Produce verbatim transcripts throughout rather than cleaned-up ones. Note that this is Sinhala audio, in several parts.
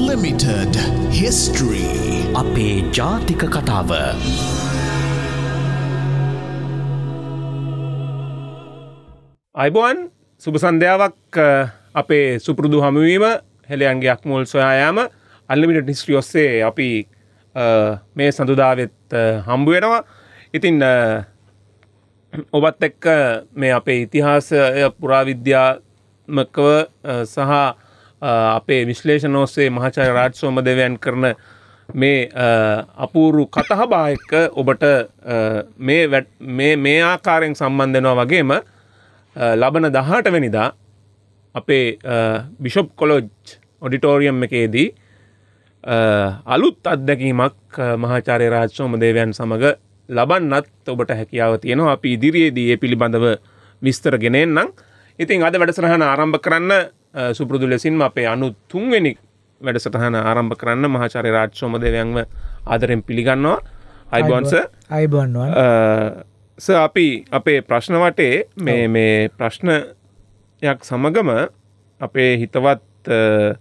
Unlimited History. අපේ ජාතික කතාව. අයිබෝන් සුබ සන්ධ්‍යාවක් අපේ සුපුරුදු හමුවීම හෙළයන්ගේ අක්මුල් සොයා යාම Unlimited History ඔස්සේ අපි මේ සඳුදාවෙත් හම්බ වෙනවා. ඉතින් ඔබත් එක්ක මේ අපේ ඉතිහාසය පුරාවිද්‍යාත්මකව සහ අපේ විශ්ලේෂණ ඔස්සේ මහාචාර්ය රාජ් සෝමදේවයන් කරන මේ අපූර්ව කතාබහ එක්ක ඔබට මේ මේ මේ ආකාරයෙන් සම්බන්ධ වෙනවා වගේම ලබන දහඅට වෙනිදා අපේ බිෂොප් කොලෙජ් ඔඩිටෝරියම් එකේදී අලුත් අත්දැකීමක් මහාචාර්ය රාජ් සෝමදේවයන් සමග ලබන්නත් ඔබට හැකියාව තියෙනවා. අපි ඉදිරියේදී මේ පිළිබඳව විස්තර ගෙන එන්නම්. ඉතින් අද වැඩසටහන ආරම්භ කරන්න සුපුරුදු ලෙසින්ම අපේ අනූතුන් වෙනි වැඩසටහන ආරම්භ කරන්න මහාචාර්ය රාජ් සෝමදේවයන්ව ආදරෙන් පිළිගන්නවා. අයිබෝන් සර්. අයිබෝන් වන්. සර් අපි අපේ ප්‍රශ්න වටේ මේ මේ ප්‍රශ්නයක් සමගම අපේ හිතවත්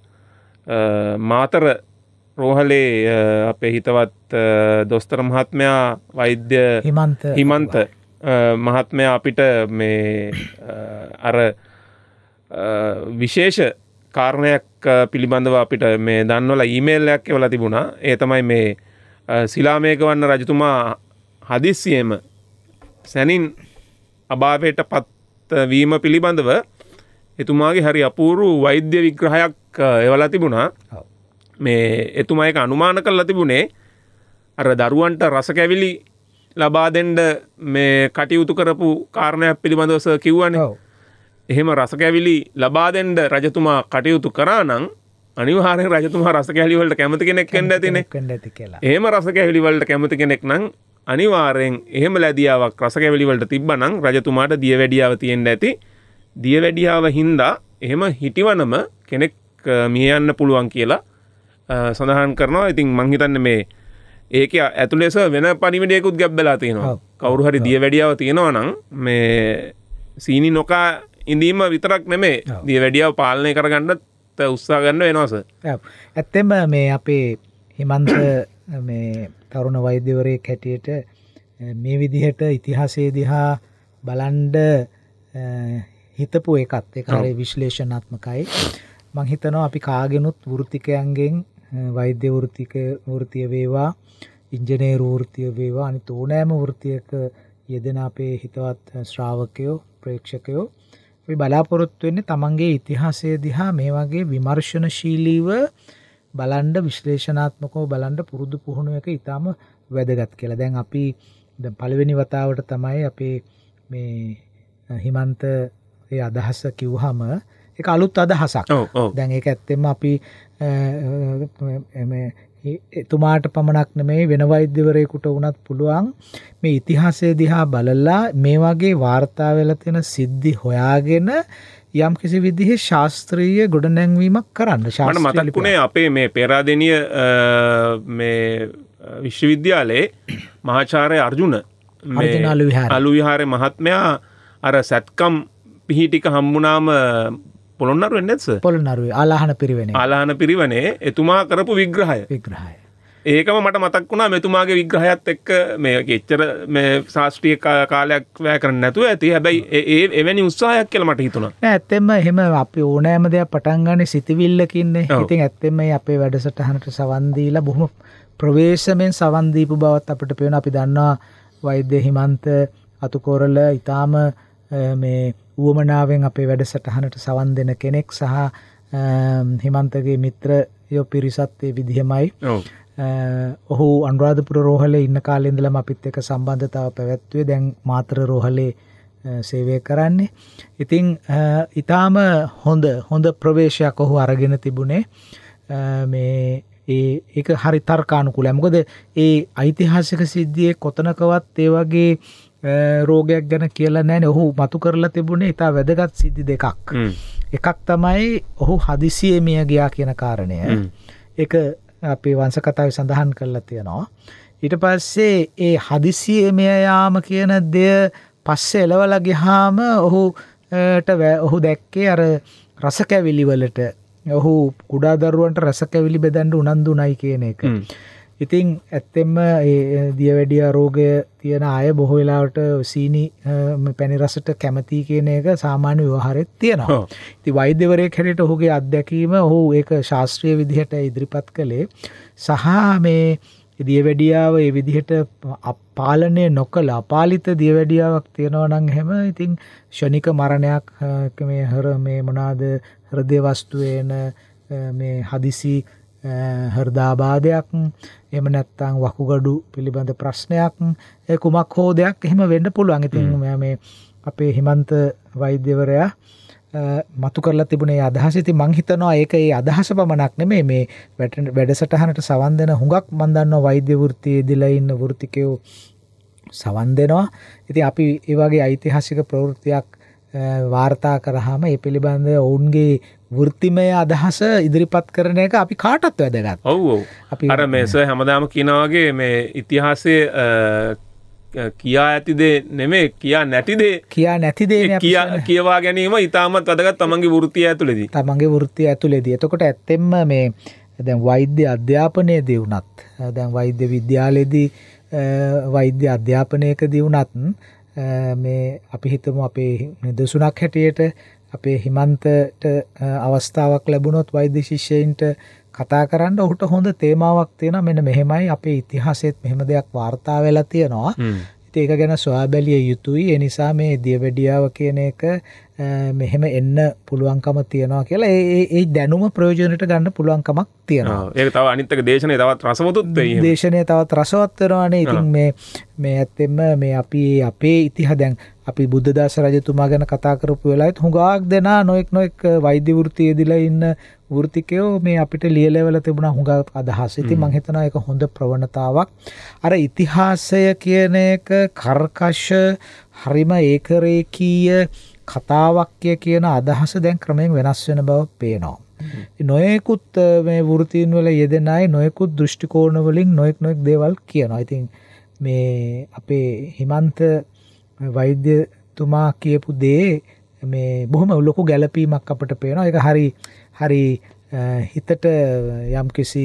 මාතර රෝහලේ අපේ හිතවත් දොස්තර මහත්මයා වෛද්‍ය හිමන්ත හිමන්ත මහත්මයා අපිට මේ අර විශේෂ කාරණයක් පිළිබඳව අපිට මේ දන්වලා ඊමේල් එකක් එවලා තිබුණා. ඒ තමයි මේ සිලාමේඝවන්න රජතුමා හදිස්සියෙම සැනින් අභාවයට පත් වීම පිළිබඳව එතුමාගේ හරි අපූර්ව වෛද්‍ය විග්‍රහයක් එවලා තිබුණා. මේ එතුමා එක අනුමාන කරලා තිබුණේ අර දරුවන්ට රස කැවිලි ලබා දෙන්න මේ කටයුතු කරපු කාරණයක් පිළිබඳව සර් කිව්වනේ. එහෙම රස කැවිලි ලබා දෙන්න රජතුමා කටයුතු කරා නම් අනිවාර්යෙන් රජතුමා රස කැවිලි වලට කැමති කෙනෙක් වෙන්න ඇතිනේ. එහෙම රස කැවිලි වලට කැමති කෙනෙක් නම් අනිවාර්යෙන් එහෙම ලැබියාවක් රස කැවිලි වලට තිබ්බනම් රජතුමාට දියවැඩියාව තියෙන්න ඇති. දියවැඩියාව හින්දා එහෙම හිටිවනම කෙනෙක් මිය යන්න පුළුවන් කියලා සඳහන් කරනවා. ඉතින් මං හිතන්නේ මේ ඒකේ ඇතුළේ සර් වෙන පණිවිඩයකුත් ගැබ්බලා තියෙනවා. කවුරු හරි දියවැඩියාව තියෙනවා නම් මේ සීනි නොකා ඉඳීම විතරක් නෙමෙයි දියවැඩියාව පාලනය කරගන්නත් උත්සාහ ගන්න වෙනවා සර්. ඇත්තෙම මේ අපේ හිමන්ත මේ තරුණ වෛද්‍යවරයෙක් හැටියට මේ විදිහට ඉතිහාසයේ දිහා බලන්ඩ හිතපු එකත් ඒක හරිය විශ්ලේෂණාත්මකයි. මං හිතනවා අපි කාගෙනුත් වෘත්තිකයන්ගෙන් වෛද්‍ය වෘත්තික වෘත්තිය වේවා ඉංජිනේරු වෘත්තිය වේවා අනිත් ඕනෑම වෘත්තියක යෙදෙන අපේ හිතවත් ශ්‍රාවකයෝ ප්‍රේක්ෂකයෝ අපි බලාපොරොත්තු වෙන්නේ තමන්ගේ ඉතිහාසය දිහා මේ වගේ විමර්ශනශීලීව බලන්න විශ්ලේෂණාත්මකව බලන්න පුරුදු පුහුණු එක ඉතාම වැදගත් කියලා. දැන් අපි දැන් පළවෙනි වතාවට තමයි අපේ මේ හිමන්ත ඒ අදහස කිව්වහම ඒක අලුත් අදහසක්. දැන් ඒක ඇත්තෙම අපි මේ එතුමාට පමණක් නෙමෙයි වෙන වෛද්‍යවරයෙකුට වුණත් පුළුවන් මේ ඉතිහාසය දිහා බලලා මේ වගේ වාර්තා වෙලා තියෙන සිද්ධි හොයාගෙන යම් කිසි විදිහේ ශාස්ත්‍රීය ගොඩනැංවීමක් කරන්න. මට මතක් වුණේ අපේ මේ පෙරාදෙණිය මේ විශ්වවිද්‍යාලයේ මහාචාර්ය අර්ජුන අර්ජුන අලු විහාරේ මහත්මයා අර සත්කම් පිහිටික හම්බුනාම පොළොන්නරුවේ නේද සර්? පොළොන්නරුවේ ආලාහන පිරිවෙනේ. ආලාහන පිරිවෙනේ එතුමා කරපු විග්‍රහය. විග්‍රහය. ඒකම මට මතක් වුණා මෙතුමාගේ විග්‍රහයත් එක්ක මේ එච්චර මේ ශාස්ත්‍රීය කාලයක් වැය කරන්න නැතුව ඇති. හැබැයි ඒ එවැනි උත්සාහයක් කියලා මට හිතුණා. නෑ ඇත්තෙන්ම එහෙම අපි ඕනෑම දෙයක් පටන් ගන්න සිතවිල්ලකින්නේ. ඉතින් ඇත්තෙන්ම මේ අපේ වැඩසටහනට සවන් දීලා බොහොම ප්‍රවේශමෙන් සවන් දීපු බවත් අපිට පේනවා. අපි දන්නවා වෛද්‍ය හිමන්ත අතුකොරල ඊටාම මේ උවමනාවෙන් අපේ වැඩසටහනට සවන් දෙන කෙනෙක් සහ හිමන්තගේ මිත්‍රයෝ පිරිසත් ඒ විදිහමයි. ඔහු අනුරාධපුර රෝහලේ ඉන්න කාලේ ඉඳලම අපිත් එක්ක සම්බන්ධතාව පැවැත්වුවේ. දැන් මාතර රෝහලේ සේවය කරන්නේ. ඉතින් ඊටාම හොඳ හොඳ ප්‍රවේශයක් ඔහු අරගෙන තිබුණේ. මේ ඒ ඒක හරි තර්කානුකූලයි. මොකද ඒ ඓතිහාසික සිද්ධියේ කොතනකවත් ඒ වගේ රෝගයක් ගැන කියලා නැහැ. ඔහු මතු කරලා තිබුණේ ඉතා වැදගත් සිද්ධි දෙකක්. එකක් තමයි ඔහු හදිසියෙ මිය ගියා කියන කාරණය. ඒක අපේ වංශ කතාවේ සඳහන් කරලා තියෙනවා. ඊට පස්සේ ඒ හදිසියෙ මිය යාම කියන දේ පස්සේ එලවලා ගියාම ඔහුට ඔහු දැක්කේ අර රස කැවිලි වලට ඔහු කුඩා දරුවන්ට රසකැවිලි බෙදන්න උනන්දුනයි කියන එක. ඉතින් ඇත්තෙන්ම දියවැඩිය රෝගය තියෙන අය බොහෝ වෙලාවට සීනි පැණි රසට කැමති කියන එක සාමාන්‍ය ව්‍යවහාරෙත් තියෙනවා. ඉතින් වෛද්‍යවරයෙක් හැටියට ඔහුගේ අත්දැකීම ඔහු ඒක ශාස්ත්‍රීය විදිහට ඉදිරිපත් කළේ සහ මේ දියවැඩියාව ඒ විදිහට පාලනය නොකළ අපාලිත දියවැඩියාවක් තියෙනවා නම් එහෙම ඉතින් ෂණික මරණයක් මේ හර මේ මොනවාද හෘදය වස්තු වෙන මේ හදිසි හෘදාබාධයක් එහෙම නැත්නම් වකුගඩු පිළිබඳ ප්‍රශ්නයක් ඒ කුමක් හෝ දෙයක් එහෙම වෙන්න පුළුවන්. ඉතින් මේ අපේ හිමන්ත වෛද්‍යවරයා මතු කරලා තිබුණේ අදහස. ඉතින් මං හිතනවා ඒක ඒ අදහස පමණක් නෙමෙයි මේ වැඩසටහනට සවන් දෙන හුඟක් මන් දන්නවා වෛද්‍ය වෘත්තියේ ඉඳලා ඉන්න වෘත්තිකයෝ සවන් දෙනවා. ඉතින් අපි ඒ වගේ ඓතිහාසික ප්‍රවෘත්තියක් වාර්තා කරාම ඒ පිළිබඳ ඔවුන්ගේ වෘත්තිමය අදහස ඉදිරිපත් කරන එක අපි කාටත් වැදගත්. ඔව් ඔව්. අපි අර මේ සර් හැමදාම කියනා වගේ මේ ඉතිහාසයේ කියා ඇති දේ නෙමෙයි කියා නැති දේ කියා නැති දේ කියවා ගැනීම ඉතාමත් වැදගත් තමන්ගේ වෘත්තිය ඇතුළේදී. තමන්ගේ වෘත්තිය ඇතුළේදී. එතකොට ඇත්තෙන්ම මේ දැන් වෛද්‍ය අධ්‍යාපනයේදී වුණත් දැන් වෛද්‍ය විද්‍යාලයේදී වෛද්‍ය අධ්‍යාපනයකදී වුණත් මේ අපි හිතමු අපේ නිදසුනක් හැටියට අපේ හිමන්තට අවස්ථාවක් ලැබුණොත් වෛද්‍ය ශිෂ්‍යයින්ට කතා කරන්න ඔහුට හොඳ තේමාවක් තියෙනවා. මෙන්න මෙහෙමයි අපේ ඉතිහාසයේත් මෙහෙම දෙයක් වාර්තා වෙලා තියෙනවා. ඉතින් ඒක ගැන සොයා බැලිය යුතුයි. ඒ නිසා මේ දියවැඩියාව කියන එක මෙහෙම එන්න පුළුවන්කම තියෙනවා කියලා ඒ ඒ දැනුම ප්‍රයෝජනෙට ගන්න පුළුවන්කමක් තියෙනවා. ඒක තව අනිත් එක දේශනේ තවත් රසවතුත් වෙයි. දේශනේ තවත් රසවත් වෙනවානේ. ඉතින් මේ මේ ඇත්තෙන්ම මේ අපි අපේ ඉතිහාස දැන් අපි බුද්ධදාස රජතුමා ගැන කතා කරපු වෙලාවෙත් හුඟක් දෙනා නොඑක් නොඑක් වෛද්‍ය වෘත්තියේදීලා ඉන්න වෘත්තිකයෝ මේ අපිට ලියලවල තිබුණා හුඟක් අදහස්. ඉතින් මම හිතනවා ඒක හොඳ ප්‍රවණතාවක්. අර ඉතිහාසය කියන එක කර්කශ හරිම ඒකරේකීය කතාවක්ය කියන අදහස දැන් ක්‍රමයෙන් වෙනස් වෙන බව පේනවා. නොයෙකුත් මේ වෘත්තීන් වල යෙදෙන අය නොයෙකුත් දෘෂ්ටි කෝණ වලින් නොයෙක් නොයෙක් දේවල් කියනවා. ඉතින් මේ අපේ හිමන්ත වෛද්‍යතුමා කියපු දේ මේ බොහොම ලොකු ගැළපීමක් අපිට පේනවා. ඒක හරි හරි හිතට යම්කිසි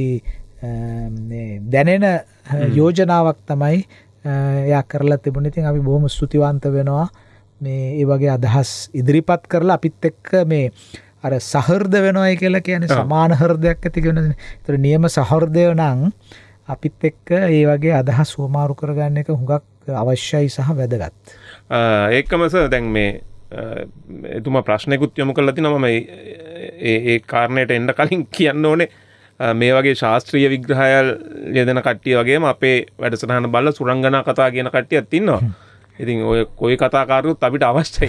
දැනෙන යෝජනාවක් තමයි එයා කරලා තිබුණේ. ඉතින් අපි බොහොම ස්තුතිවන්ත වෙනවා මේ ඒ වගේ අදහස් ඉදිරිපත් කරලා අපිත් එක්ක මේ අර සහෘද වෙනවයි කියලා කියන්නේ සමාන හෘදයක් ඇති කියන. ඒතර නියම සහෘදය නම් අපිත් එක්ක ඒ වගේ අදහස් වමාරු කරගන්න එක හුඟක් අවශ්‍යයි සහ වැදගත්. ඒකම සර් දැන් මේ එතුමා ප්‍රශ්නයකුත් යොමු කරලා තිනවා. මම ඒ ඒ කාරණයට එන්න කලින් කියන්න ඕනේ මේ වගේ ශාස්ත්‍රීය විග්‍රහයල් යෙදෙන කට්ටිය වගේම අපේ වැඩසටහන බලලා සුරංගනා කතා කියන කට්ටියක් ඉන්නවා. ඉතින් ඔය කොයි කතාකාරයොත් අපිට අවශ්‍යයි.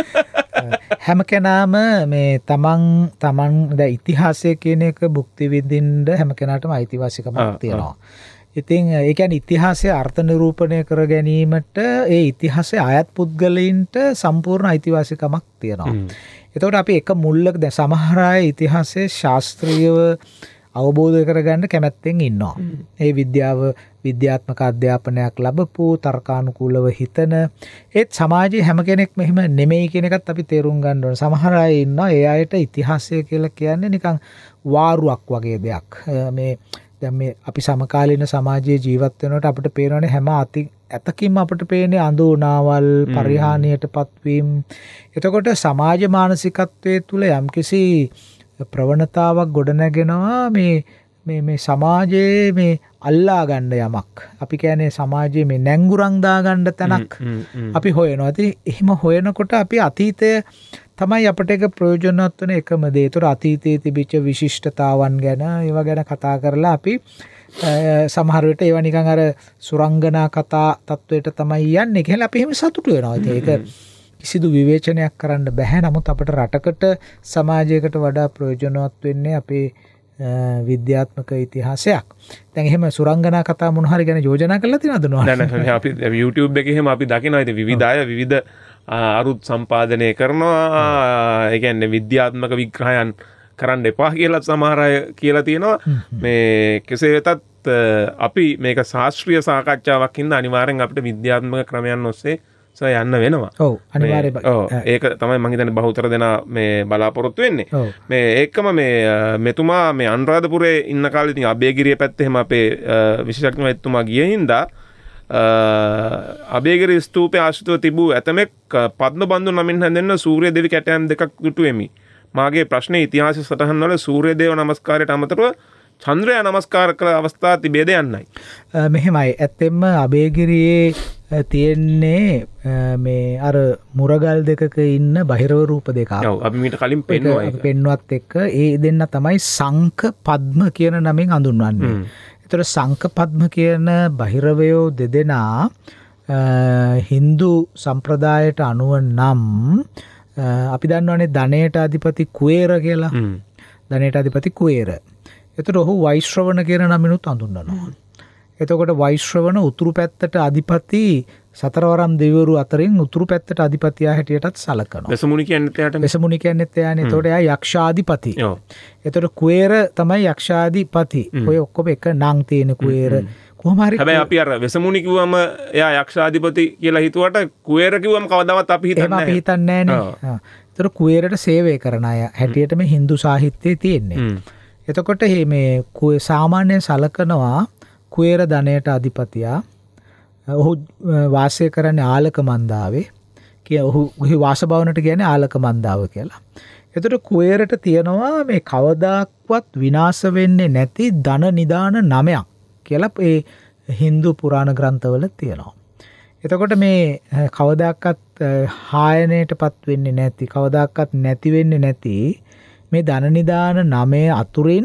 හැම කෙනාම මේ තමන් තමන් දැන් ඉතිහාසය කියන එක භුක්ති විඳින්න හැම කෙනාටම අයිතිවාසිකමක් තියෙනවා. ඉතින් ඒ කියන්නේ ඉතිහාසය අර්ථ නිරූපණය කර ගැනීමට ඒ ඉතිහාසයේ අයත් පුද්ගලයින්ට සම්පූර්ණ අයිතිවාසිකමක් තියෙනවා. එතකොට අපි එක මුල්ලක දැන් සමහර අය ඉතිහාසයේ ශාස්ත්‍රීයව අවබෝධ කරගන්න කැමැත්තෙන් ඉන්නවා. ඒ විද්‍යාව විද්‍යාත්මක අධ්‍යාපනයක් ලැබපු තර්කානුකූලව හිතන ඒත් සමාජයේ හැම කෙනෙක්ම එහෙම නෙමෙයි කියන එකත් අපි තේරුම් ගන්න ඕනේ. සමහර අය ඉන්නවා ඒ අයට ඉතිහාසය කියලා කියන්නේ නිකන් වාරුවක් වගේ දෙයක්. මේ දැන් මේ අපි සමකාලීන සමාජයේ ජීවත් වෙනකොට අපිට පේනවනේ හැම අති ඇතකින්ම අපිට පේන්නේ අඳුනාවල් පරිහානියටපත් වීම. එතකොට සමාජ මානසිකත්වයේ තුල යම්කිසි ප්‍රවණතාවක් ගොඩනගෙනවා මේ මේ මේ සමාජයේ මේ අල්ලා ගන්න යමක්. අපි කියන්නේ සමාජයේ මේ නැංගුරන් දා ගන්න තැනක් අපි හොයනවා. ඉතින් එහෙම හොයනකොට අපි අතීතය තමයි අපිට එක ප්‍රයෝජනවත් වෙන එකම දේ. ඒතර අතීතයේ තිබිච්ච විශිෂ්ටතාවන් ගැන ඒවා ගැන කතා කරලා අපි සමහර විට ඒවා නිකන් අර සුරංගනා කතා තත්වයට තමයි යන්නේ කියලා අපි එහෙම සතුටු වෙනවා. ඉතින් ඒක කිසිදු විවේචනයක් කරන්න බෑ. නමුත් අපිට රටකට සමාජයකට වඩා ප්‍රයෝජනවත් වෙන්නේ අපේ විද්‍යාත්මක ඉතිහාසයක්. දැන් එහෙම සුරංගනා කතා මොන හරි ගැන යෝජනා කරලා තියෙනවද නෝ? නෑ නෑ අපි YouTube එකේ එහෙම අපි දකිනවා. ඉතින් විවිධ අය විවිධ අරුත් සම්පාදනය කරනවා. ඒ කියන්නේ විද්‍යාත්මක විග්‍රහයන් කරන්න එපා කියලා සමහර අය කියලා තියෙනවා. මේ කෙසේ වෙතත් අපි මේක ශාස්ත්‍රීය සාකච්ඡාවක් හින්දා අනිවාර්යෙන් අපිට විද්‍යාත්මක ක්‍රමයන් ඔස්සේ සෝ යන්න වෙනවා. ඔව් අනිවාර්යයෙන්. ඔව් ඒක තමයි මම හිතන්නේ බහුතර දෙනා මේ බලාපොරොත්තු වෙන්නේ. මේ ඒකම මේ මෙතුමා මේ අනුරාධපුරේ ඉන්න කාලේ ඉතින් අබේගිරිය පැත්තේ එහෙම අපේ විශේෂඥ ගිය හින්දා අබේගිරි ස්තූපයේ ආශ්‍රිතව තිබූ ඇතමෙක් පද්ම බන්දු නමින් හැඳින්වෙන සූර්ය දෙවි කැටයම් දෙකක් දුටුවෙමි. මාගේ ප්‍රශ්නේ ඉතිහාස සටහන් වල සූර්ය දේව නමස්කාරයට අමතරව චන්ද්‍රයා නමස්කාර කළ අවස්ථා තිබේද යන්නයි. මෙහෙමයි. ඇත්තෙන්ම අබේගිරියේ තියෙන්නේ මේ අර මුරගල් දෙකක ඉන්න බහිරව රූප දෙකක්. ඔව් අපි මීට කලින් පෙන්නුවා ඒක. පෙන්නුවත් එක්ක ඒ දෙන්න තමයි සංක පද්ම කියන නමින් හඳුන්වන්නේ. ඒතර සංක පද්ම කියන බහිරවයෝ දෙදෙනා හින්දු සම්ප්‍රදායට අනුව නම් අපි දන්නවනේ ධනයට අධිපති කුවේර කියලා. ධනයට අධිපති කුවේර. එතකොට ඔහු වෛශ්‍රවණ කියන නමිනුත් හඳුන්වනවා. එතකොට වෛශ්‍රවණ උතුරු පැත්තට අධිපති සතරවරම් දෙවිවරු අතරින් උතුරු පැත්තට අධිපතියා හැටියටත් සලකනවා. වෙසමුණි කියන්නේත් එයාට. වෙසමුණි කියන්නේත් එයානේ. එතකොට එයා යක්ෂාධිපති. ඔව්. එතකොට කුවේර තමයි යක්ෂාධිපති. ඔය ඔක්කොම එක නම් තියෙන කුවේර. කොහොම හරි හැබැයි අපි අර වෙසමුණි කිව්වම එයා යක්ෂාධිපති කියලා හිතුවට කුවේර කිව්වම කවදාවත් අපි හිතන්නේ නැහැ. එහෙම අපි හිතන්නේ නැහැ නේ. එතකොට කුවේරට සේවය කරන අය හැටියට මේ හින්දු සාහිත්‍යයේ තියෙන්නේ. එතකොට මේ සාමාන්‍ය සලකනවා කුවේර ධනයට අධිපතියා ඔහු වාසය කරන්නේ ආලක මන්දාවේ කිය ඔහු වාසභවනට කියන්නේ ආලක මන්දාව කියලා. එතකොට කුවේරට තියෙනවා මේ කවදාක්වත් විනාශ වෙන්නේ නැති ධන නිදාන නමයක් කියලා ඒ හින්දු පුරාණ ග්‍රන්ථවල තියෙනවා. එතකොට මේ කවදාක්වත් හායනයටපත් වෙන්නේ නැති කවදාක්වත් නැති වෙන්නේ නැති මේ ධන නිදාන නමය අතුරින්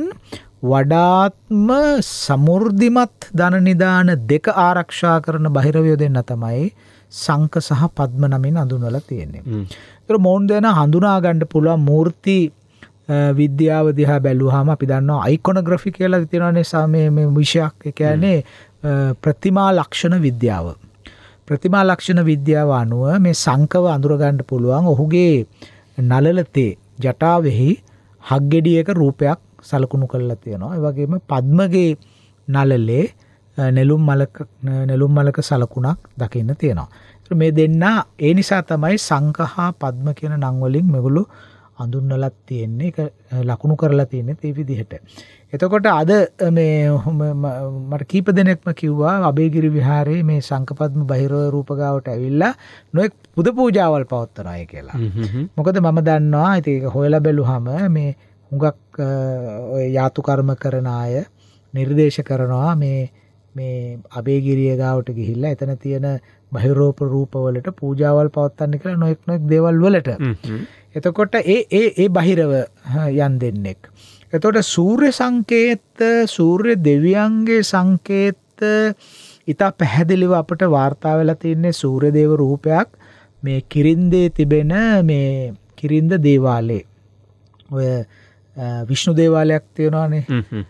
වඩාත්ම සමෘද්ධිමත් ධන නිදාන දෙක ආරක්ෂා කරන බහිරවයෝ දෙන්න තමයි සංක සහ පද්ම නමින් හඳුන්වලා තියෙන්නේ. ඒතර මොවුන් දෙනා හඳුනා ගන්න පුළුවන් මූර්ති විද්‍යාව දිහා බැලුවාම අපි දන්නවා අයිකොනෝග්‍රැෆි කියලා තියෙනවානේ මේ මේ විෂයක්. ඒ කියන්නේ ප්‍රතිමා ලක්ෂණ විද්‍යාව. ප්‍රතිමා ලක්ෂණ විද්‍යාව අනුව මේ සංකව අඳුර ගන්න පුළුවන් ඔහුගේ නලලතේ ජටාවෙහි හග්ගෙඩියක රූපයක් සලකුණු කරලා තියෙනවා. ඒ වගේම පද්මගේ නලලේ නෙළුම් මලක නෙළුම් මලක සලකුණක් දකින්න තියෙනවා. මේ දෙන්න ඒ නිසා තමයි සංක හා පද්ම කියන නම් වලින් මේගොල්ලෝ හඳුන්වලා තියෙන්නේ. ඒක ලකුණු කරලා තියෙන්නේ ඒ විදිහට. එතකොට අද මේ මට කීප දෙනෙක්ම කිව්වා අබේගිරි විහාරයේ මේ සංක පද්ම බහිරව රූප ගාවට ඇවිල්ලා නොඑක් පුද පූජාවල් පවත්වන අය කියලා. මොකද මම දන්නවා ඉතින් ඒක හොයලා බැලුවාම මේ හුඟක් ඔය යාතු කර්ම කරන අය නිර්දේශ කරනවා මේ මේ අබේගිරිය ගාවට ගිහිල්ලා එතන තියෙන බහිරෝප රූපවලට පූජාවල් පවත්වන්න කියලා නොඑක් නොඑක් දේවල් වලට. එතකොට ඒ ඒ ඒ බහිරව යන් දෙන්නෙක්. එතකොට සූර්ය සංකේත සූර්ය දෙවියන්ගේ සංකේත ඉතා පැහැදිලිව අපට වාර්තා වෙලා තියෙන්නේ සූර්ය දේව රූපයක් මේ කිරින්දේ තිබෙන මේ කිරින්ද දේවාලේ. ඔය විෂ්ණු දේවාලයක් තියෙනවානේ.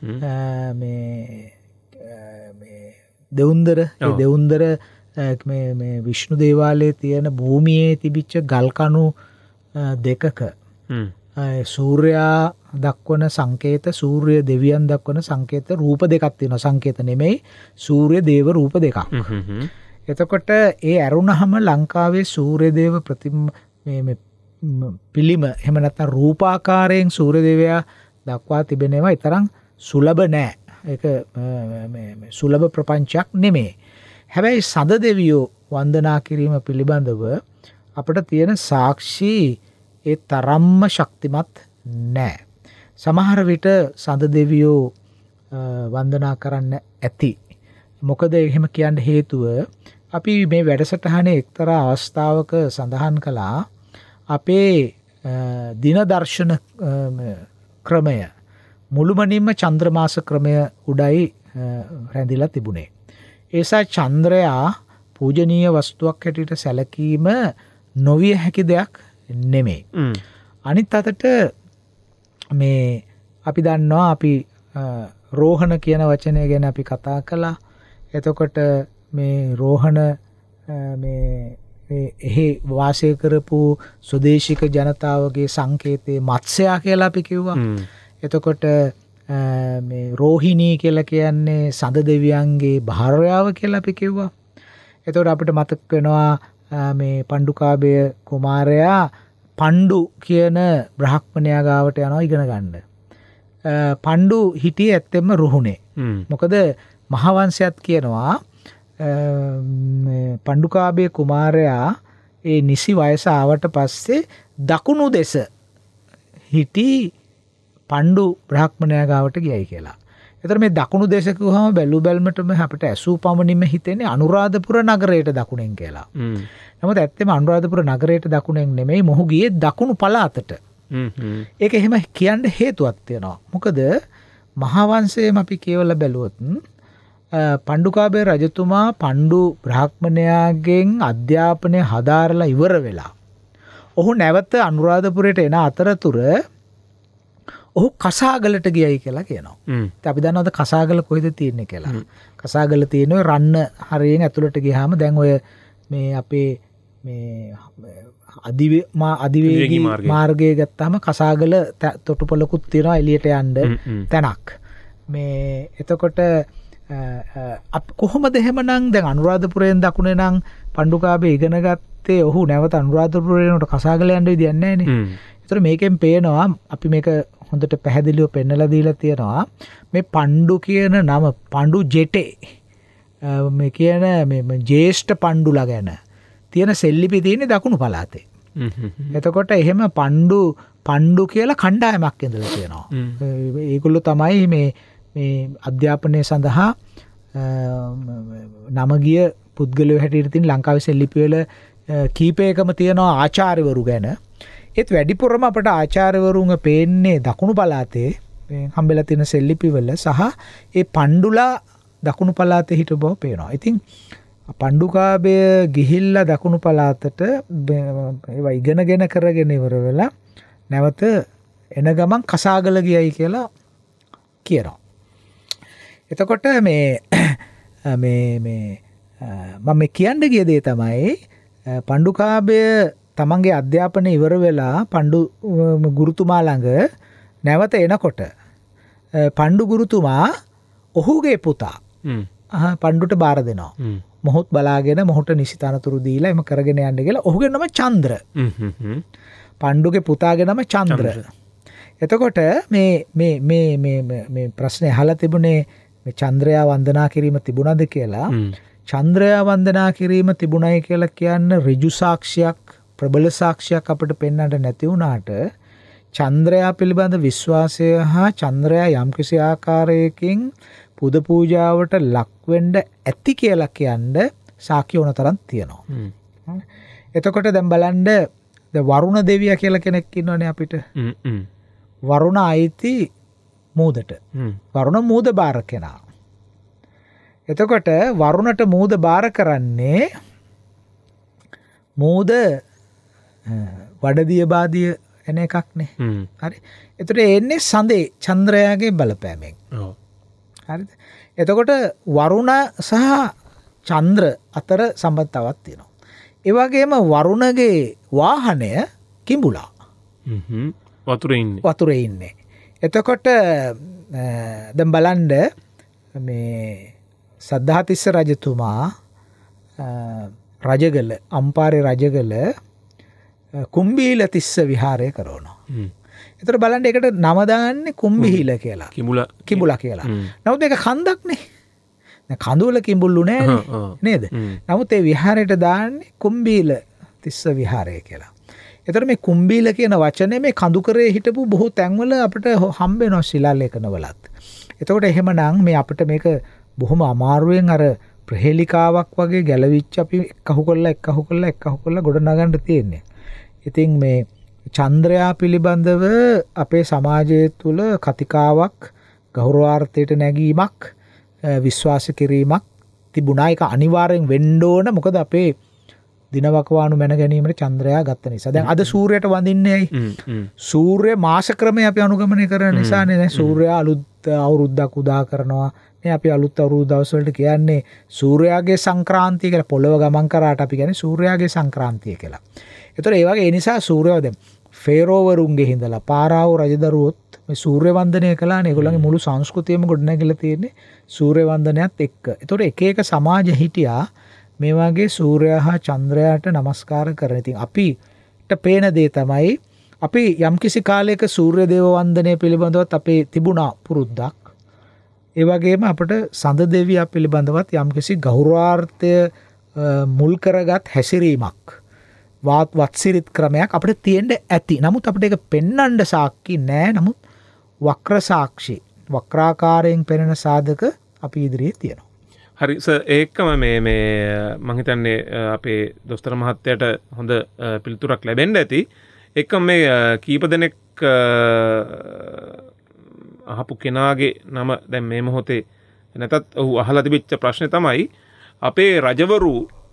මේ මේ දෙවුන්දර ඒ දෙවුන්දර මේ මේ විෂ්ණු දේවාලයේ තියෙන භූමියේ තිබිච්ච ගල් කණු දෙකක සූර්යයා දක්වන සංකේත සූර්ය දෙවියන් දක්වන සංකේත රූප දෙකක් තියෙනවා. සංකේත නෙමෙයි සූර්ය දේව රූප දෙකක්. එතකොට ඒ ඇරුණහම ලංකාවේ සූර්ය දේව ප්‍රතිම මේ පිළිම එහෙම නැත්නම් රූපාකාරයෙන් සූර්ය දේවයා දක්වා තිබෙනවා. ඊතරම් සුලභ නෑ. ඒක මේ සුලභ ප්‍රපංචයක් නෙමෙයි. හැබැයි සඳ දෙවියෝ වන්දනා කිරීම පිළිබඳව අපිට තියෙන සාක්ෂි ඒ තරම්ම ශක්තිමත් නෑ. සමහර විට සඳ දෙවියෝ වන්දනා කරන්න ඇති. මොකද එහෙම කියන්න හේතුව අපි මේ වැඩසටහනේ එක්තරා අවස්ථාවක සඳහන් කළා අපේ දින දර්ශන ක්‍රමය මුළුමනින්ම චන්ද්‍රමාස ක්‍රමය උඩයි රැඳිලා තිබුණේ. ඒසා චන්ද්‍රයා පූජනීය වස්තුවක් හැටියට සැලකීම නොවිය හැකි දෙයක් නෙමෙයි. අනිත් අතට මේ අපි දන්නවා අපි රෝහණ කියන වචනය ගැන අපි කතා කළා. එතකොට මේ රෝහණ මේ එහි වාසය කරපු ස්වදේශික ජනතාවගේ සංකේතයේ මත්ස්‍යයා කියලා අපි කිව්වා. එතකොට මේ රෝහිණී කියලා කියන්නේ සඳ දෙවියන්ගේ භාර්යාව කියලා අපි කිව්වා. එතකොට අපිට මතක් වෙනවා මේ පණ්ඩුකාභය කුමාරයා පණ්ඩු කියන බ්‍රහ්මණයා ගාවට යනවා ඉගෙන ගන්න. පණ්ඩු හිටියේ ඇත්තෙම රුහුණේ. මොකද මහාවංශයත් කියනවා පණ්ඩුකාභය කුමාරයා ඒ නිසි වයස ආවට පස්සේ දකුණු දෙස හිටි පණ්ඩු බ්‍රහ්මණයා ගාවට ගියයි කියලා. එතකොට මේ දකුණු දෙස කිව්වම බැලු බැලමටම අපිට ඇසූ පමණින්ම හිතෙන්නේ අනුරාධපුර නගරයට දකුණෙන් කියලා. නමුත් ඇත්තම අනුරාධපුර නගරයට දකුණෙන් නෙමෙයි මොහු ගියේ දකුණු පළාතට. ඒක එහෙම කියන්න හේතුවක් තියෙනවා. මොකද මහාවංශයේම අපි කියවලා බැලුවොත් පණ්ඩුකාභය රජතුමා පණ්ඩු බ්‍රාහ්මණයාගෙන් අධ්‍යාපනය හදාරලා ඉවර වෙලා ඔහු නැවත අනුරාධපුරයට එන අතරතුර ඔහු කසාගලට ගියයි කියලා කියනවා. අපි දන්නවද කසාගල කොහෙද තියෙන්නේ කියලා? කසාගල තියෙන්නේ රන්න හරියෙන් ඇතුළට ගියාම දැන් ඔය මේ අපේ මේ අධි අධිවේගී මාර්ගය ගත්තාම කසාගල තොටුපළකුත් තියෙනවා එළියට යන්න තැනක්. මේ එතකොට කොහොමද එහෙමනම් දැන් අනුරාධපුරයෙන් දකුණේ නම් පණ්ඩුකාභය ඉගෙන ගත්තේ ඔහු නැවත අනුරාධපුරයට කසාගල යන්න විදියක් නැහැ නේ. ඒතර මේකෙන් පේනවා අපි මේක හොඳට පැහැදිලිව පෙන්නලා දීලා තියෙනවා මේ පණ්ඩු කියන නම පණ්ඩු ජෙටේ මේ කියන මේ ජේෂ්ඨ පණ්ඩුලා ගැන තියෙන සෙල්ලිපි තියෙන්නේ දකුණු පළාතේ. එතකොට එහෙම පණ්ඩු පණ්ඩු කියලා කණ්ඩායමක් ඉඳලා තියෙනවා. ඒගොල්ලෝ තමයි මේ මේ අධ්‍යාපනය සඳහා නම ගිය පුද්ගලයෝ හැටියට තියෙන ලංකාවේ සෙල්ලිපි වල කීපයකම තියෙනවා ආචාර්යවරු ගැන. ඒත් වැඩිපුරම අපට ආචාර්යවරුන්ව පේන්නේ දකුණු පළාතේ හම්බෙලා තියෙන සෙල්ලිපිවල සහ ඒ පණ්ඩුලා දකුණු පළාතේ හිට බව පේනවා. ඉතින් පණ්ඩුකාභය ගිහිල්ලා දකුණු පළාතට ඒවා ඉගෙනගෙන කරගෙන ඉවර වෙලා නැවත එන ගමන් කසාගල ගියයි කියලා කියනවා. එතකොට මේ මේ මේ මම කියන්න ගිය දේ තමයි පණ්ඩුකාභය තමන්ගේ අධ්‍යාපනය ඉවර වෙලා පණ්ඩු ගුරුතුමා ළඟ නැවත එනකොට පණ්ඩු ගුරුතුමා ඔහුගේ පුතා පණ්ඩුට බාර දෙනවා. මොහොත් බලාගෙන මොහොට නිසි තනතුරු දීලා එම කරගෙන යන්න කියලා. ඔහුගේ නම චන්ද්‍ර. පණ්ඩුගේ පුතාගේ නම චන්ද්‍ර. එතකොට මේ මේ මේ මේ මේ ප්‍රශ්නේ අහලා තිබුණේ මේ චන්ද්‍රයා වන්දනා කිරීම තිබුණාද කියලා. චන්ද්‍රයා වන්දනා කිරීම තිබුණයි කියලා කියන්න ඍජු සාක්ෂියක් ප්‍රබල සාක්ෂියක් අපිට පෙන්වන්න නැති වුණාට චන්ද්‍රයා පිළිබඳ විශ්වාසය හා චන්ද්‍රයා යම්කිසි ආකාරයකින් පුද පූජාවට ලක් වෙන්න ඇති කියලා කියන්න සාක්ෂි ඕන තරම් තියෙනවා. එතකොට දැන් බලන්න ද වරුණ දෙවියා කියලා කෙනෙක් ඉන්නවනේ අපිට. වරුණ අයිති මූදට. වරුණ මූද බාර කෙනා. එතකොට වරුණට මූද බාර කරන්නේ මූද වඩදිය බාදිය එන එකක්නේ. හරි. එතකොට එන්නේ සඳේ චන්ද්‍රයාගේ බලපෑමෙන්. හරිද? එතකොට වරුණ සහ චන්ද්‍ර අතර සම්බන්ධතාවක් තියෙනවා. ඒ වගේම වරුණගේ වාහනය කිඹුලා. හ්ම්. වතුරේ ඉන්නේ. වතුරේ ඉන්නේ. එතකොට දැන් බලන්න මේ සද්ධාතිස්ස රජතුමා රජගල අම්පාරේ රජගල කුම්බීල තිස්ස විහාරය කරනවා. එතකොට බලන්න ඒකට නම දාන්නේ කුම්බීල කියලා. කිඹුලා කිඹුලා කියලා. නමුත් මේක කන්දක්නේ. දැන් කඳුවල කිඹුල්ලු නෑනේ නේද? නමුත් ඒ විහාරයට දාන්නේ කුම්බීල තිස්ස විහාරය කියලා. එතකොට මේ කුම්බීල කියන වචනේ මේ කඳුකරේ හිටපු බොහෝ තැන්වල අපිට හම්බ වෙනවා ශිලාලේඛනවලත්. එතකොට එහෙමනම් මේ අපිට මේක බොහොම අමාරුවෙන් අර ප්‍රහේලිකාවක් වගේ ගැලවිච්ච අපි එකහු කරලා එකහු කරලා එකහු කරලා ගොඩ නගන්න තියෙන්නේ. ඉතින් මේ චන්ද්‍රයා පිළිබඳව අපේ සමාජය තුළ කතිකාවක් ගෞරවාර්ථයට නැගීමක් විශ්වාස කිරීමක් තිබුණා. ඒක අනිවාර්යෙන් වෙන්න ඕන. මොකද අපේ දිනවකවානු මැන ගැනීමට චන්ද්‍රයා ගත්ත නිසා. දැන් අද සූර්යයට වඳින්නේ ඇයි? සූර්ය මාස ක්‍රමය අපි අනුගමනය කරන නිසානේ. දැන් සූර්යයා අලුත් අවුරුද්දක් උදා කරනවා. මේ අපි අලුත් අවුරුදු දවස් වලට කියන්නේ සූර්යාගේ සංක්‍රාන්තිය කියලා. පොළව ගමන් කරාට අපි කියන්නේ සූර්යාගේ සංක්‍රාන්තිය කියලා. ඒතර ඒ වගේ ඒ නිසා සූර්යව දැන් ෆේරෝවරුන්ගේ හිඳලා පාරාව රජදරුවොත් මේ සූර්ය වන්දනය කළානේ. ඒගොල්ලන්ගේ මුළු සංස්කෘතියම ගොඩනැගිලා තියෙන්නේ සූර්ය වන්දනයත් එක්ක. ඒතර එක එක සමාජ හිටියා මේ වගේ සූර්යයා හා චන්ද්‍රයාට නමස්කාර කරන. ඉතින් අපිට පේන දේ තමයි අපි යම්කිසි කාලයක සූර්ය දේව වන්දනය පිළිබඳවත් අපේ තිබුණා පුරුද්දක්. ඒ වගේම අපට සඳ දෙවියා පිළිබඳවත් යම්කිසි ගෞරවාර්ථය මුල් කරගත් හැසිරීමක් වත් වත්සිරිත් ක්‍රමයක් අපිට තියෙන්න ඇති. නමුත් අපිට ඒක පෙන්වන්න සාක්ෂි නෑ. නමුත් වක්‍ර සාක්ෂි වක්‍රාකාරයෙන් පෙනෙන සාධක අපි ඉදිරියේ තියෙනවා. හරි සර්, ඒකම මේ මේ මම හිතන්නේ අපේ දොස්තර මහත්තයාට හොඳ පිළිතුරක් ලැබෙන්න ඇති. ඒකම මේ කීප දෙනෙක් අහපු කෙනාගේ නම දැන් මේ මොහොතේ නැතත් ඔහු අහලා තිබිච්ච ප්‍රශ්නේ තමයි අපේ රජවරු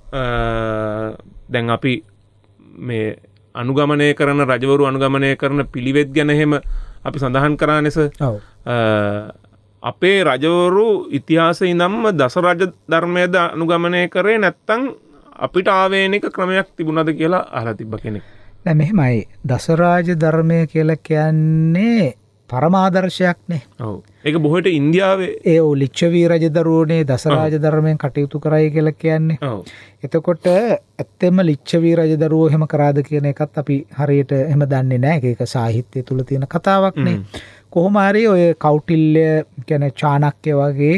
දැන් අපි මේ අනුගමනය කරන රජවරු අනුගමනය කරන පිළිවෙත් ගැන එහෙම අපි සඳහන් කරානේ සර්. ඔව්. අපේ රජවරු ඉතිහාසයේ ඉඳන්ම දස රාජ ධර්මයේද අනුගමනය කරේ නැත්නම් අපිට ආවේනික ක්‍රමයක් තිබුණාද කියලා අහලා තිබ්බ කෙනෙක්. දැන් මෙහෙමයි, දස රාජ ධර්මය කියලා කියන්නේ පරමාදර්ශයක්නේ. ඔව්. ඒක බොහෝට ඉන්දියාවේ ඒ ඔව් ලිච්ඡවී රජදරුවනේ දස රාජ ධර්මයෙන් කටයුතු කරයි කියලා කියන්නේ. ඔව්. එතකොට ඇත්තෙම ලිච්ඡවී රජදරුවෝ එහෙම කරාද කියන එකත් අපි හරියට එහෙම දන්නේ නැහැ. ඒක සාහිත්‍ය තුල තියෙන කතාවක් නේ. කොහොම හරි ඔය කෞටිල්‍ය කියන්නේ චාණක්‍ය වගේ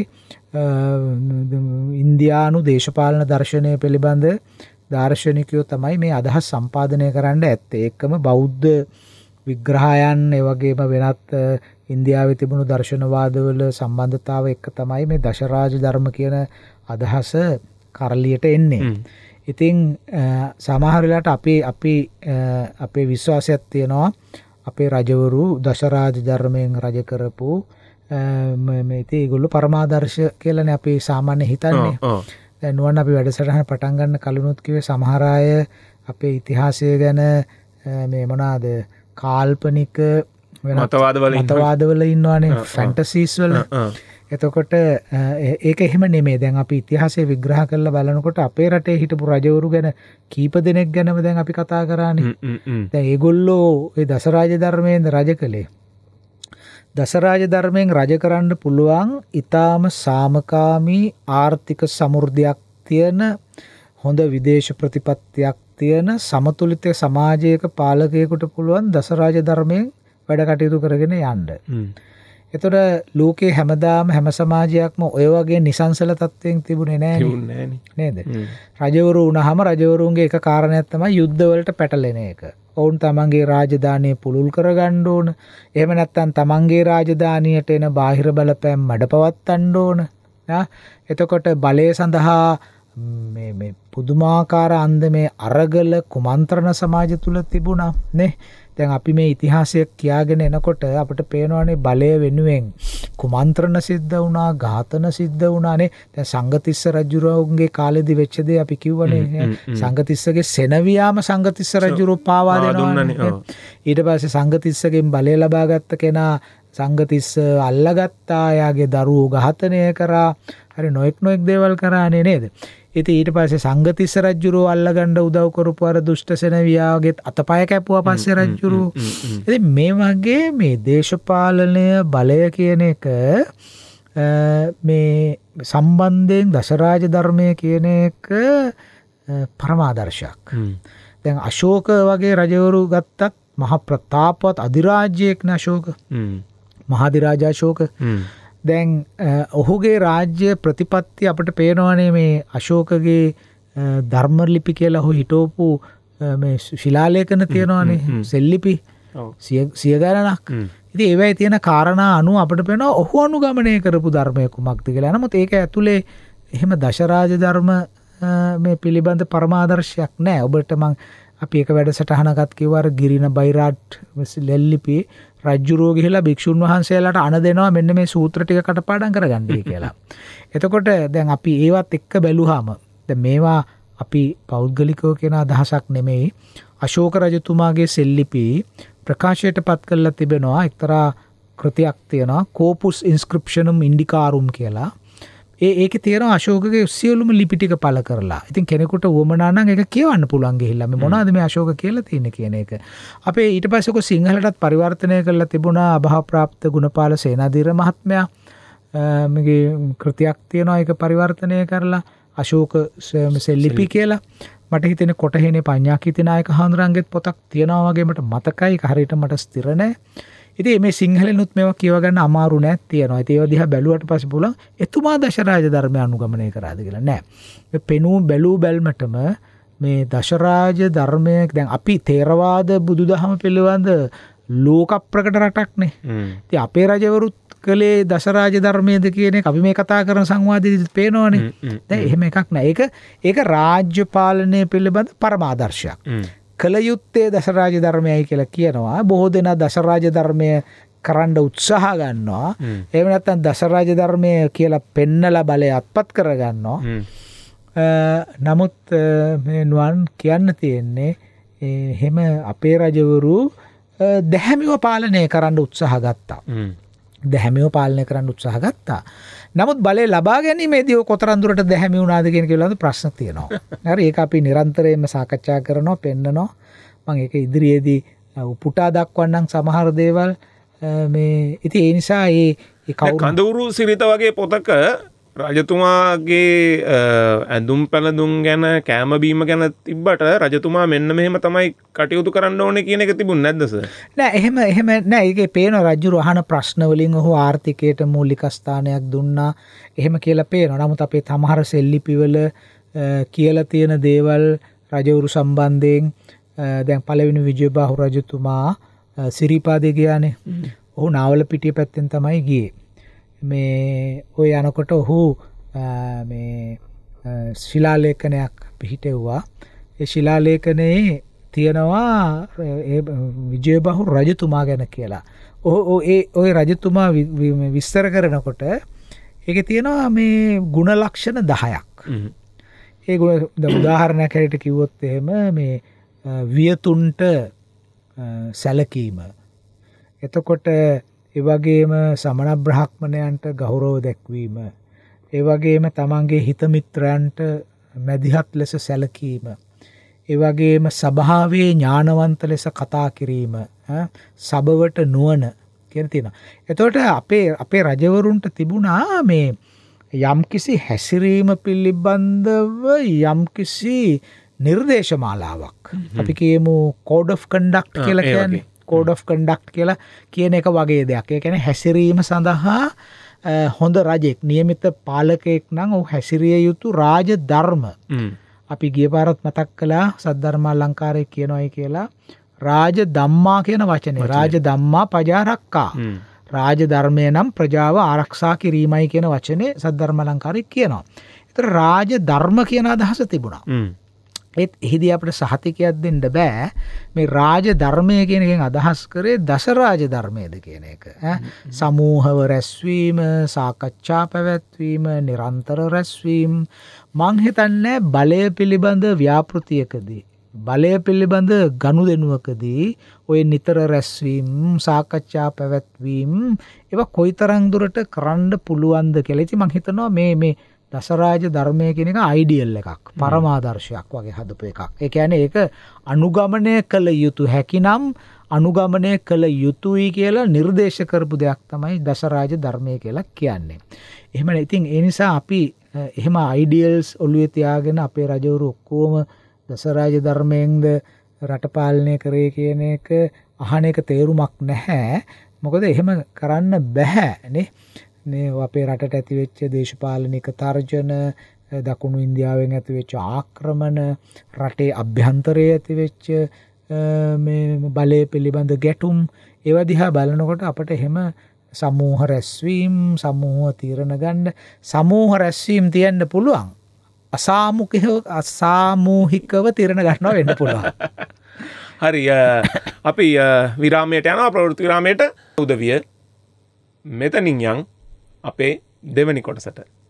ඉන්දියානු දේශපාලන දර්ශනය පිළිබඳ දාර්ශනිකයෝ තමයි මේ අදහස් සම්පාදනය කරන්න ඇත්තේ. ඒකම බෞද්ධ විග්‍රහයන් ඒ වගේම වෙනත් ඉන්දියාවේ තිබුණු දර්ශනවාදවල සම්බන්ධතාව එක්ක තමයි මේ දශරාජ ධර්ම කියන අදහස කරලියට එන්නේ. ඉතින් සමහර වෙලාවට අපේ අපි අපේ විශ්වාසයක් තියෙනවා අපේ රජවරු දශරාජ ධර්මයෙන් රජ කරපු මේ ඉතින් ඒගොල්ලෝ පරමාදර්ශ කියලානේ අපි සාමාන්‍ය හිතන්නේ. දැන් නුවන් අපි වැඩසටහන පටන් ගන්න කලිනුත් කිව්වේ සමහර අය අපේ ඉතිහාසය ගැන මේ මොනවාද කාල්පනික මතවාදවල මතවාදවල ඉන්නවානේ, ෆැන්ටසීස් වල. එතකොට ඒක එහෙම නෙමෙයි. දැන් අපි ඉතිහාසය විග්‍රහ කරලා බලනකොට අපේ රටේ හිටපු රජවරු ගැන කීප දෙනෙක් ගැනම දැන් අපි කතා කරානේ. දැන් ඒගොල්ලෝ ඒ දසරාජ ධර්මයෙන් රජ කළේ. දසරාජ ධර්මයෙන් රජ කරන්න පුළුවන් ඊටාම සාමකාමී ආර්ථික සමෘද්ධියක් තියෙන හොඳ විදේශ ප්‍රතිපත්තියක් තියෙන සමතුලිත සමාජයක පාලකයෙකුට පුළුවන් දසරාජ ධර්මයෙන් වැඩ කටයුතු කරගෙන යන්න. එතකොට ලෝකේ හැමදාම හැම සමාජයක්ම ඔය වගේ නිසංසල තත්ත්වයෙන් තිබුණේ නැහැ නේද? රජවරු වුණාම රජවරුන්ගේ එක කාරණයක් තමයි යුද්ධ වලට පැටලෙන එක. ඔවුන් තමන්ගේ රාජධානිය පුළුල් කරගන්න ඕන. එහෙම නැත්නම් තමන්ගේ රාජධානියට එන බාහිර බලපෑම් මඩපවත්තන්න ඕන. එතකොට බලය සඳහා මේ මේ පුදුමාකාර අන්දමේ අරගල කුමන්ත්‍රණ සමාජ තුල තිබුණා නේ. දැන් අපි මේ ඉතිහාසය කියාගෙන එනකොට අපිට පේනවානේ බලය වෙනුවෙන් කුමන්ත්‍රණ සිද්ධ වුණා, ඝාතන සිද්ධ වුණානේ. දැන් සංගතිස්ස රජුරවුන්ගේ කාලෙදි වෙච්ච දේ අපි කිව්වනේ. සංගතිස්සගේ සෙනවියාම සංගතිස්ස රජුරෝ පාවා දෙනවානේ. ඊට පස්සේ සංගතිස්සගෙන් බලය ලබා ගත්ත කෙනා සංගතිස්ස අල්ලගත්තා, එයාගේ දරුවෝ ඝාතනය කරා, හරි නොඑක් නොඑක් දේවල් කරානේ නේද? ඉතින් ඊට පස්සේ සංගතිස්ස රජුරෝ අල්ලගන්න උදව් කරපු අර දුෂ්ට සෙනවියාගෙත් අතපය කැපුවා පස්සේ රජුරෝ. ඉතින් මේ වගේ මේ දේශපාලනය බලය කියන එක මේ සම්බන්ධයෙන් දශරාජ ධර්මය කියන එක පරමාදර්ශයක්. දැන් අශෝක වගේ රජවරු ගත්තත් මහ ප්‍රතාපවත් අධිරාජ්‍යයක් නේ අශෝක. මහාධිරාජා අශෝක. දැන් ඔහුගේ රාජ්‍ය ප්‍රතිපත්ති අපිට පේනවනේ මේ අශෝකගේ ධර්ම ලිපි කියලා ඔහු හිටවපු මේ ශිලාලේඛන තියෙනවනේ, සෙල්ලිපි සිය ගණනක්. ඉතින් ඒවයි තියෙන කාරණා අනුව අපිට පේනවා ඔහු අනුගමනය කරපු ධර්මය කුමක්ද කියලා. නමුත් ඒක ඇතුලේ එහෙම දශරාජ ධර්ම මේ පිළිබඳ පරමාදර්ශයක් නැහැ. ඔබට මම අපි එක වැඩසටහනකට කිව්වා අර ගිරින බයිරාට් ලෙල්ලිපි රජ්ජුරුවෝ ගිහිලා භික්ෂුන් වහන්සේලාට අණ දෙනවා මෙන්න මේ සූත්‍ර ටික කටපාඩම් කරගන්නයි කියලා. එතකොට දැන් අපි ඒවත් එක්ක බැලුවාම දැන් මේවා අපි පෞද්ගලිකව කියන අදහසක් නෙමෙයි. අශෝක රජතුමාගේ සෙල්ලිපි ප්‍රකාශයට පත් කරලා තිබෙනවා එක්තරා කෘතියක් තියෙනවා කෝපුස් ඉන්ස්ක්‍රිප්ෂනුම් ඉන්ඩිකාරුම් කියලා. ඒ ඒකේ තියෙනවා අශෝකගේ සියලුම ලිපි ටික පළ කරලා. ඉතින් කෙනෙකුට වමනා නම් ඒක කියවන්න පුළුවන් ගිහිල්ලා මේ මොනවද මේ අශෝක කියලා තියෙන්නේ කියන එක. අපේ ඊට පස්සේ කො සිංහලටත් පරිවර්තනය කරලා තිබුණා අභාවප්‍රාප්ත ගුණපාල සේනාධීර මහත්මයා. මේගේ කෘතියක් තියෙනවා ඒක පරිවර්තනය කරලා අශෝක සෙල්ලිපි කියලා මට හිතෙන කොටහේනේ පඤ්ඤාකීති නායක හඳුරන්ගෙත් පොතක් තියෙනවා වගේ මට මතකයි. ඒක හරියට මට ස්ථිර නැහැ. ඉතින් මේ සිංහලෙනුත් මේවා කියව ගන්න අමාරු නෑ තියෙනවා. ඉතින් ඒවා දිහා බැලුවට පස්සේ පුළුවන් එතුමා දශරාජ ධර්මය අනුගමනය කරාද කියලා නෑ. මේ පෙනූ බැලූ බැල්මටම මේ දශරාජ ධර්මය දැන් අපි තේරවාද බුදුදහම පිළිබඳ ලෝක ප්‍රකට රටක්නේ. ඉතින් අපේ රජවරුත් කලේ දශරාජ ධර්මයේද කියන එක අපි මේ කතා කරන සංවාදයේදී පේනවනේ. දැන් එහෙම එකක් නෑ. ඒක ඒක රාජ්‍ය පාලනය පිළිබඳ පරමාදර්ශයක්. කළ යුත්තේ දශරාජ ධර්මයයි කියලා කියනවා. බොහෝ දෙනා දශරාජ ධර්මය කරන්න උත්සාහ ගන්නවා. එහෙම නැත්නම් දශරාජ ධර්මය කියලා පෙන්නලා බලය අත්පත් කර ගන්නවා. නමුත් මේ නුවන් කියන්න තියෙන්නේ එහෙම අපේ රජවරු දැහැමිව පාලනය කරන්න උත්සාහ ගත්තා. දැහැමිව පාලනය කරන්න උත්සාහ ගත්තා. නමුත් බලය ලබා ගැනීමේදී කොතරම් දුරට දැහැමි වුණාද කියන පිළිබඳ ප්‍රශ්න තියෙනවා. හරි ඒක අපි නිරන්තරයෙන්ම සාකච්ඡා කරනවා, පෙන්නනවා. මම ඒක ඉදිරියේදී උපුටා දක්වන්නම් සමහර දේවල් මේ ඉතින් ඒ නිසා ඒ කඳවුරු සිරිත වගේ පොතක රජතුමාගේ ඇඳුම් පැළඳුම් ගැන කෑම බීම ගැන තිබ්බට රජතුමා මෙන්න මෙහෙම තමයි කටයුතු කරන්න ඕනේ කියන එක තිබුණේ නැද්ද සර්? නෑ එහෙම එහෙම නෑ. ඒකේ පේනවා රජු අහන ප්‍රශ්න වලින් ඔහු ආර්ථිකයට මූලික ස්ථානයක් දුන්නා. එහෙම කියලා පේනවා. නමුත් අපේ සමහර සෙල්ලිපිවල කියලා තියෙන දේවල් රජවරු සම්බන්ධයෙන් දැන් පළවෙනි විජයබාහු රජතුමා සිරිපාදේ ගියානේ. ඔහු නාවල පිටිය පැත්තෙන් තමයි ගියේ. මේ ඔය යනකොට ඔහු මේ ශිලාලේඛනයක් පිහිටෙව්වා. ඒ ශිලාලේඛනයේ තියෙනවා විජයබාහු රජතුමා ගැන කියලා. ඔහු ඒ ඔය රජතුමා විස්තර කරනකොට ඒකේ තියෙනවා මේ ගුණ ලක්ෂණ දහයක්. ඒ ගුණ උදාහරණයක් හැටියට කිව්වොත් එහෙම මේ වියතුන්ට සැලකීම. එතකොට ඒ වගේම සමන බ්‍රාහ්මණයන්ට ගෞරව දැක්වීම, ඒ වගේම තමන්ගේ හිත මිත්‍රයන්ට මැදිහත් ලෙස සැලකීම, ඒ වගේම සභාවේ ඥානවන්ත ලෙස කතා කිරීම, සබවට නුවණ කියන තියෙනවා. එතකොට අපේ අපේ රජවරුන්ට තිබුණා මේ යම්කිසි හැසිරීම පිළිබඳව යම්කිසි නිර්දේශමාලාවක්. අපි කියමු code of conduct කියලා කියන්නේ. code of conduct කියලා කියන එක වගේ දෙයක්. ඒ කියන්නේ හැසිරීම සඳහා හොඳ රජෙක්, නියමිත පාලකයෙක් නම් ඔහු හැසිරිය යුතු රාජ ධර්ම. අපි ගිය පාරත් මතක් කළා සද්ධර්මාලංකාරයේ කියනවායි කියලා රාජ ධම්මා කියන වචනේ. රාජ ධම්මා පජාරක්කා. රාජ ධර්මය නම් ප්‍රජාව ආරක්ෂා කිරීමයි කියන වචනේ සද්ධර්මාලංකාරයේ කියනවා. ඒතර රාජ ධර්ම කියන අදහස තිබුණා. ඒත් එහිදී අපිට සහතිකයක් දෙන්න බෑ මේ රාජ ධර්මය කියන එකෙන් අදහස් කරේ දසරාජ ධර්මයේද කියන එක. සමූහව රැස්වීම, සාකච්ඡා පැවැත්වීම, නිරන්තර රැස්වීම. මං හිතන්නේ බලය පිළිබඳ ව්‍යාපෘතියකදී, බලය පිළිබඳ ගනුදෙනුවකදී ඔය නිතර රැස්වීම, සාකච්ඡා පැවැත්වීම ඒවා කොයිතරම් දුරට කරන්න පුළුවන්ද කියලා. ඉතින් මං හිතනවා මේ මේ දසරාජ ධර්මය කියන එක අයිඩියල් එකක්, පරමාදර්ශයක් වගේ හදපු එකක්. ඒ කියන්නේ ඒක අනුගමනය කළ යුතු හැකිනම් අනුගමනය කළ යුතුයි කියලා නිර්දේශ කරපු දෙයක් තමයි දසරාජ ධර්මය කියලා කියන්නේ. එහෙම ඉතින් ඒ නිසා අපි එහෙම අයිඩියල්ස් ඔළුවේ තියාගෙන අපේ රජවරු ඔක්කොම දසරාජ ධර්මයෙන්ද රට පාලනය කරේ කියන එක අහන එක තේරුමක් නැහැ. මොකද එහෙම කරන්න බෑ නේ. මේ අපේ රටට ඇතිවෙච්ච දේශපාලනික තර්ජන, දකුණු ඉන්දියාවෙන් ඇතිවෙච්ච ආක්‍රමණ, රටේ අභ්‍යන්තරයේ ඇතිවෙච්ච මේ බලය පිළිබඳ ගැටුම්, ඒවා දිහා බලනකොට අපට එහෙම සමූහ රැස්වීම්, සමූහ තීරණ ගන්න, සමූහ රැස්වීම් තියන්න පුළුවන්. අසාමූහිකව අසාමූහිකව තීරණ ගන්නවා වෙන්න පුළුවන්. හරි අපි විරාමයට යනවා. ප්‍රවෘත්ති විරාමයට උදවිය මෙතනින් යන් අපේ දෙවනි කොටසට.